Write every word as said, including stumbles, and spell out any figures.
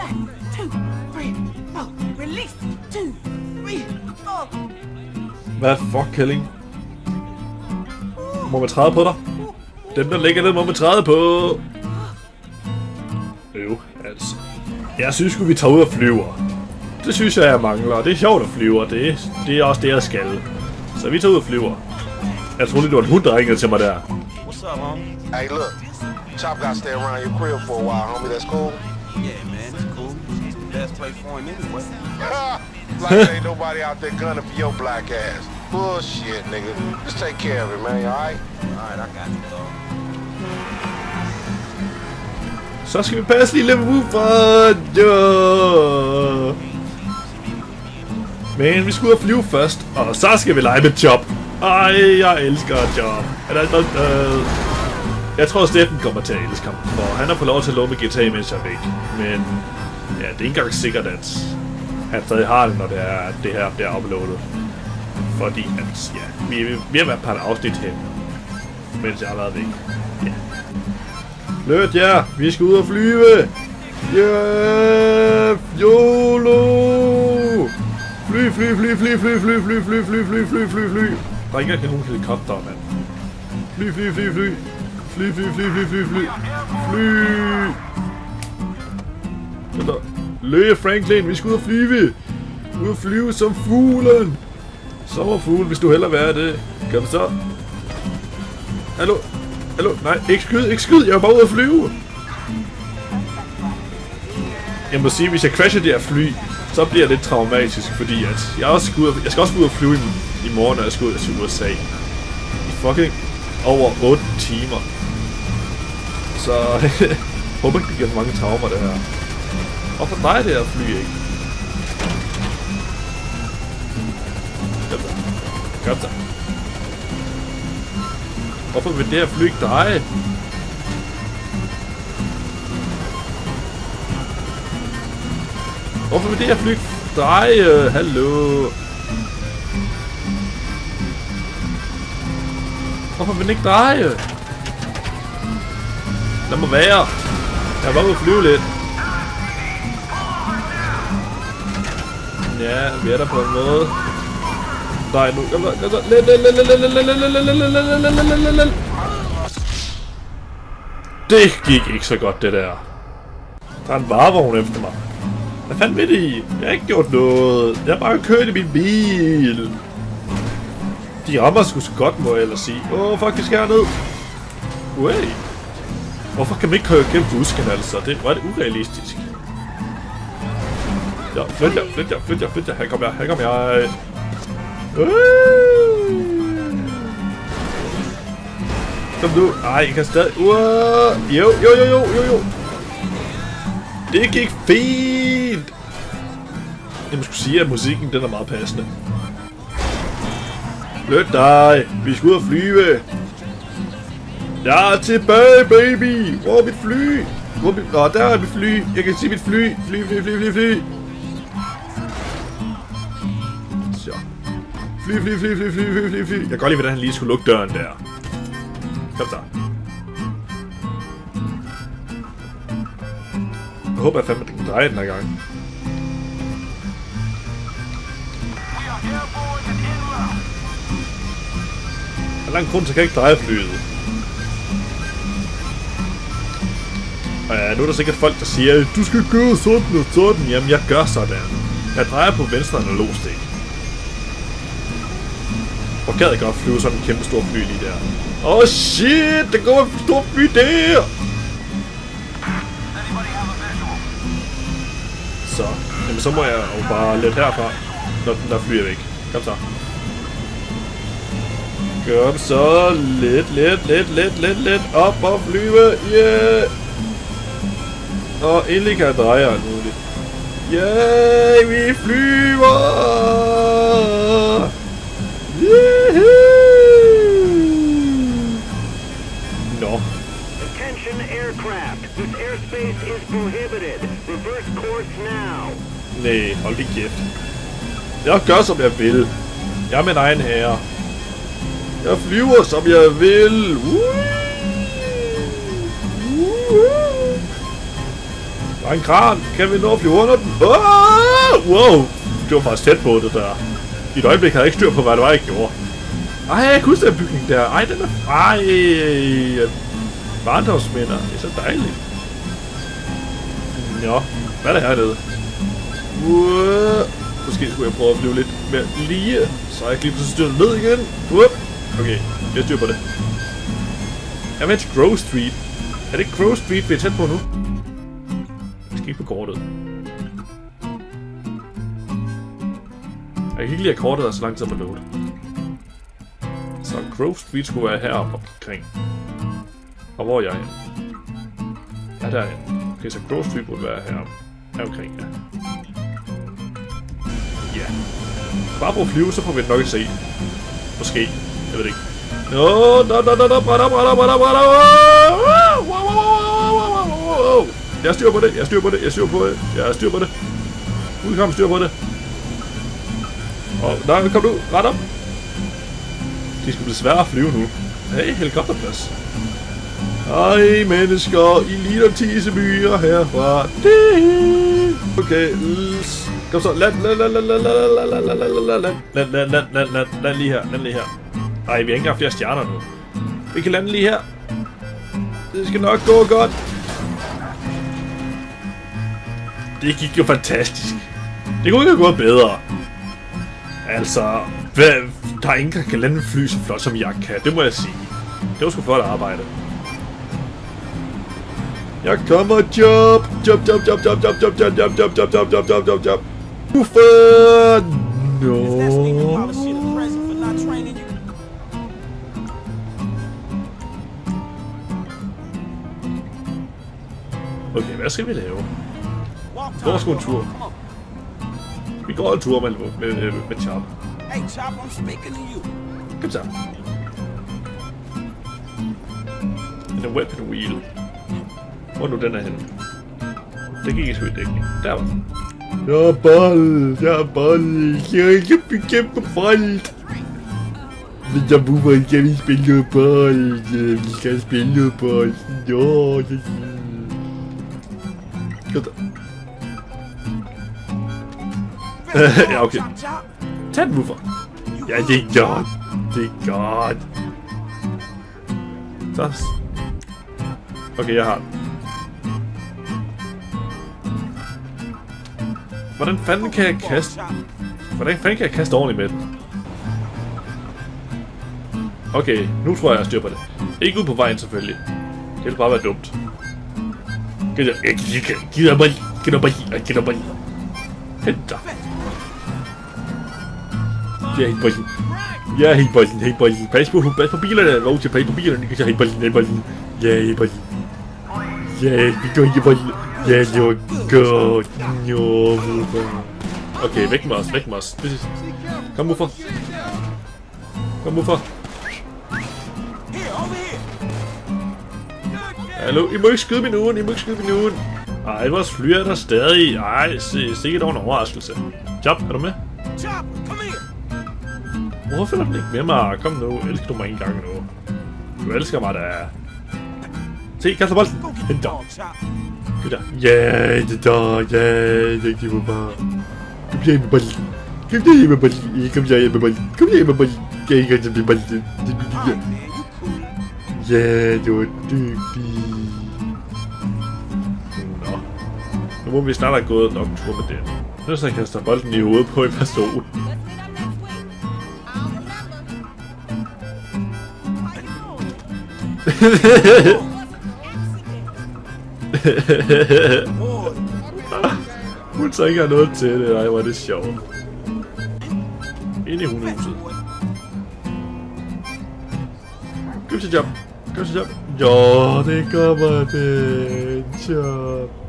Hvad fuck, Kælling? Må man træde på dig? Dem, der ligger ned, må man træde på. Øv, altså. Jeg synes sgu, vi tager ud og flyver. Det synes jeg, jeg mangler. Det er sjovt at flyve, og det, det er også det, jeg skal. Så vi tager ud og flyver. Jeg troede, det var en hund, der ringede til mig der. What's up, homie? Hey, look. Chop got to stay around your crib for a while, homie. That's cool? Yeah, man, it's cool. It's the best place for him anyway. Like ain't nobody out there gunning for your black ass. Bullshit, nigga. Just take care of it, man, you alright? Alright, I got you, dog. Så skal vi passe lille Wooford, jo. Men vi skal ud og flyve først, og så skal vi lege med job. Ej, jeg elsker job. Jeg tror, Steffen kommer til at elske ham, for han har fået lov til at låne G T A, mens jeg er væk. Men ja, det er ikke engang sikkert, at han stadig har det, når det, er, at det her bliver uploadet. Fordi at, ja, vi, vi har været på et afsnit hen, mens jeg har været væk. Ja. Løt jer, ja. Vi skal ud og flyve! Yeah! YOLO! Fly, fly, fly, fly, fly, fly, fly, fly, fly, fly, fly, fly, fly. Der er ikke engang nogen helikopter, mand. Fly, fly, fly, fly. Fly, fly, fly, fly, fly, fly. Fly! Lø, Franklin, vi skal ud og flyve! Ud og flyve som fuglen! Sommerfugl, hvis du hellere vil have det. Kan du så? Hallo? Hallo? Nej, ikke skyd, ikke skyd. Jeg er bare ude at flyve. Jeg må sige, hvis jeg crasher det her fly, så bliver det lidt traumatisk, fordi at jeg, også skal, ud, jeg skal også ud og flyve i, i morgen, når jeg skal ud til U S A. I fucking over otte timer. Så håber ikke, det giver for mange traumer, det her. Hvorfor dig det her fly, ikke? Kom så. Hvorfor vil det her fly ikke dreje? Hvorfor vil det her fly ikke dreje? Hallo? Hvorfor vil den ikke dreje? Lad mig være. Jeg er bare ude at flyve lidt. Ja, vi er der på en måde. Nej, nu. Det gik ikke så godt, det der. Der er en varevogn efter mig. Hvad fanden ved I? Jeg har ikke gjort noget. Jeg har bare kørt i min bil. De rammer sgu så godt, må jeg ellers sige. Åh, oh, fuck, vi skal herned. Wait. Hvorfor kan man ikke køre gennem busken, altså? Det var det urealistisk. Ja, flyt jer, flyt jer, flyt jer, flyt jer. Her kommer jeg, her kommer jeg. Kom nu. Ej, jeg kan stadig. Uh, jo, jo, jo, jo, jo, jo. Det gik fint. Jeg må skulle sige, at musikken den er meget passende. Flyt dig. Vi skal ud og flyve. Jeg er tilbage, baby. Hvor er mit fly? Hvor er mit... Nå, der er mit fly. Jeg kan se mit fly. Fly, fly, fly, fly, fly. Så. Fly, fly, fly, fly, fly, fly, fly, fly. Jeg kan godt lide, hvordan han lige skulle lukke døren der. Kom så. Jeg håber, jeg fandme, at den kan dreje den her gang. Der er lang grund til, at jeg ikke dreje flyet. Og ja, nu er der sikkert folk, der siger, du skal gøre sådan og sådan. Jamen, jeg gør sådan. Jeg drejer på venstre analogstik. Hvor gad jeg godt flyve sådan en kæmpe stor fly lige der. Åh oh shit, der går en stor fly der! Så, jamen så må jeg jo bare lidt herfra, når den der fly er væk. Kom så. Kom så, lidt, lidt, lidt, lidt, lidt, lidt, op og flyve, yeah! Og endelig kan jeg dreje alt muligt. Yeah, vi flyver! Yahoo! Nå. Attention aircraft. This airspace is prohibited. Reverse course now. Nej, hold lige kæft. Jeg gør som jeg vil. Jeg er min egen herre. Jeg flyver som jeg vil. Woo! Woo! Der er en kran. Kan vi nå at flyve under den? Oh! Wow. Det var faktisk tæt på det der. I et øjeblik havde jeg ikke styr på, hvad det var, jeg gjorde. Ej, jeg kan huske den bygning der. Ej, den er... Ej... Barndomsminder. Det er så dejligt. Nå, hvad er der hernede? Uh, måske skulle jeg prøve at flyve lidt mere lige, så jeg ikke lige pludselig styrer ned igen. Uh, okay, jeg styrer på det. Jeg er med til Grove Street. Er det Grove Street, vi er tæt på nu? Jeg skal ikke på kortet. Jeg kan ikke lide, at kortet er så lang tid på load. Så Grove Street skulle være heroppe omkring. Og hvor er jeg henne? Ja, derhen. Okay, så Grove Street burde være heroppe. Her omkring, ja. Ja. Bare prøv at flyve, så får vi det nok at se. Måske. Jeg ved det ikke. Nå, nå, nå, nå, nå, brænder, brænder, brænder, brænder. Jeg styrer på det, jeg styrer på det, jeg styrer på det, jeg styrer på det. Udkom, styr på det. Og der kom du, ret op. De skal blive svære at flyve nu. Hey, helikopterplads. Ej, mennesker, I ligner tisebyer herfra. Okay, kom så, land, land, land, land, land, land, land, land, land, land, land, land, land, land lige her, land lige her. Ej, vi har ikke engang flere stjerner nu. Vi kan lande lige her. Det skal nok gå godt. Det gik jo fantastisk. Det kunne ikke have gået bedre. Altså, hvad, der er ingen, der kan lande fly så flot som jeg kan, det må jeg sige. Det var sgu flot arbejde. Jeg kommer, job, job, job, job, job, job, job, job, job, job, job, job, job, job, job, job. Uffa! No. Okay, hvad skal vi lave? Vi går sgu en tur. Vi går en tur med, med, med, med Chop. Hey Chop, I'm speaking to you. Kom så. En weapon wheel. Hvor nu den er henne? Det gik ikke så i dækning. Der var den. Jeg er bold, jeg er bold, jeg er kæmpe, kæmpe bold. Men der må man gerne spille noget bold. Vi skal spille noget bold. Jo, det er godt. Ja, okay. Tag den, Woofer. Ja, det er godt. Det er godt. Så. Okay, jeg har den. Hvordan fanden kan jeg kaste? Hvordan fanden kan jeg kaste ordentligt med den? Okay, nu tror jeg, jeg styr på det. Ikke ud på vejen, selvfølgelig. Det vil bare være dumt. Giv dig, giv dig bare, giv dig bare, giv dig bare. Hent dig. Ja, helt bolden. Ja, helt bolden, helt bolden. Pas på, pas på bilerne. Lov til at pas på bilerne. Jeg helt bolden, helt bolden. Ja, helt bolden. Ja, vi går helt bolden. Ja, det var godt. Jo, Woofer. Okay, væk med os, væk med os. Kom, Woofer. Kom, Woofer. Hallo, I må ikke skyde min ugen, I må ikke skyde min ugen. Ej, vores fly er der stadig. Ej, se, sikkert over en overraskelse. Chop, er du med? Chop, kom her. Hvorfor følger den ikke med mig? Kom nu, elsker du mig en gang nu. Du elsker mig da. Se, kaster bolden. Hent dig. Kom der. Ja, det der. Ja, det giver mig bare. Kom hjem med bolden. Kom hjem med bolden. Kom hjem med bolden. Kom hjem med bolden. Jeg kan ikke med bolden. Ja, det var dygtigt. Nå. Nu må vi snart have gået nok en tur med den. Nu så jeg kaster bolden i hovedet på en person. Hun så ikke har noget til det. Ej, hvor er det sjovt. Ind i hundehuset. Kom så, Chop. Kom så, Chop. Jo, det kommer det. Chop.